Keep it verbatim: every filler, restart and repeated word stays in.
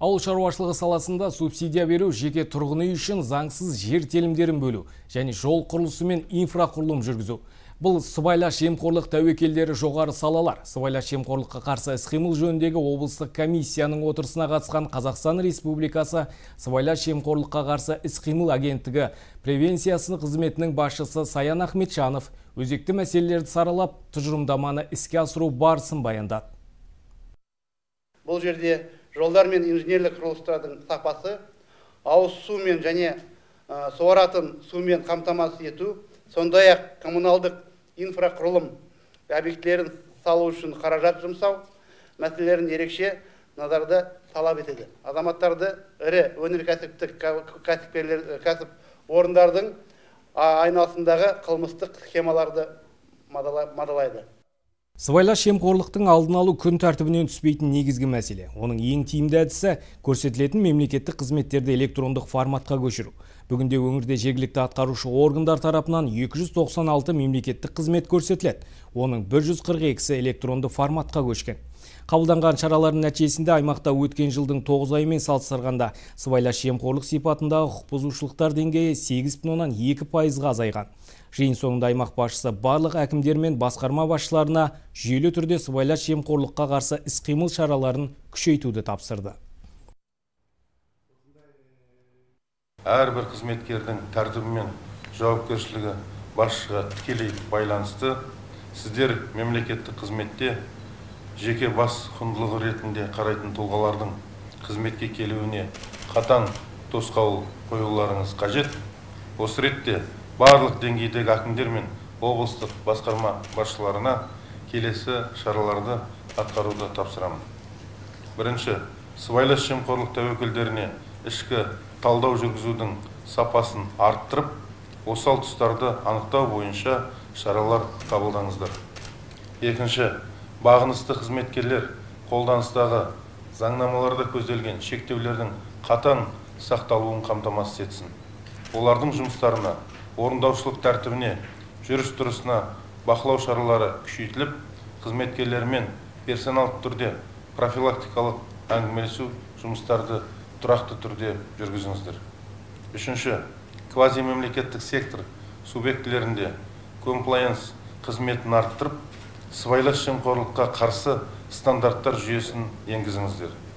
Ауыл шаруашылығы саласында субсидия беру, жеке тұрғын үй үшін заңсыз жер телімдерін бөлу және жол құрылысы мен инфрақұрылым жүргізу. Бұл сыбайлас жемқорлық тәуекелдері жоғары салалар. Сыбайлас жемқорлыққа қарсы іс-қимыл жөніндегі облыстық комиссияның отырысына қатысқан Қазақстан Республикасы сыбайлас жемқорлыққа қарсы іс-қимыл агенттігі превенциясының қызметінің басшысы Саян Ахметжанов өзекті мәселелерді саралап, тұжырымдаманы іске асыру барысын баяндады. Бұл жерде жолдар мен инженерлік құрылыстардың сапасы, ауыз сумен және суаратын сумен қамтамасыз ету, сондай-ақ коммуналдық инфрақұрылым объектілерін салу үшін қаражат жұмсау мәселелерін ерекше назарды талап етеді. Азаматтарды ірі өнеркәсіптік кәсіп орындардың айналасындағы қылмыстық схемаларды мадалайды. Сыбайлас жемқорлықтың алдын алу күн тәртібінен түспейтін негізгі мәселе. Оның ең тиімді әдісі көрсетілетін мемлекеттік қызметтерді электрондық форматқа көшіру. Бүгінде өңірде жергілікті атқарушы органдар тарапынан екі жүз тоқсан алты мемлекеттік қызмет көрсетіледі. Оның бір жүз қырық екісі электронды форматқа көшкен. Қабылданған шаралардың нәтижесінде аймақта өткен жылдың тоғыз айымен салыстырғанда сыбайлас жемқорлық сипатындағы құқық бұзушылықтар деңгейі сегіз бүтін оннан екі пайызға азайған. Жиын соңында аймақ басшысы барлық әкімдер мен басқарма басшыларына жүйелі түрде сыбайлас жемқорлыққа қарсы іс-қимыл шараларын күшейтуді тапсырды. Әрбір қызметкердің тәртібі мен жауапкершілігі басшыға тікелей байланысты. Сіздер мемлекеттік қызметте жеке бас құндылығы ретінде қарайтын тұлғалардың қызметке келуіне қатаң тосқауыл қоюларыңыз қажет. Осы ретте барлық деңгейдегі әкімдер мен облыстық басқарма басшыларына келесі шараларды атқаруды тапсырамын. Бірінші, сыбайлас жемқорлық тәуекелдеріне ішкі талдау жүргізудің сапасын арттырып, осал тұстарды анықтау бойынша шаралар қабылдаңыздар. Екінші, бағынысты қызметкерлер қолданыстағы заңнамаларда көзделген шектеулердің қатаң сақталуын қамтамасыз етсін. Олардың жұмыстарына, орындаушылық тәртібіне, жүріс-тұрысына бақылау шаралары күшейтіліп, қызметкерлермен персоналдық түрде профилактикалық әңгімелесу жұмыстарды тұрақты түрде жүргізіңіздер. Үшінші, квазимемлекеттік сектор субъектілерінде комплаенс қызметін арттырып, сыбайлас жемқорлыққа қарсы стандарттар жүйесін енгізіңіздер.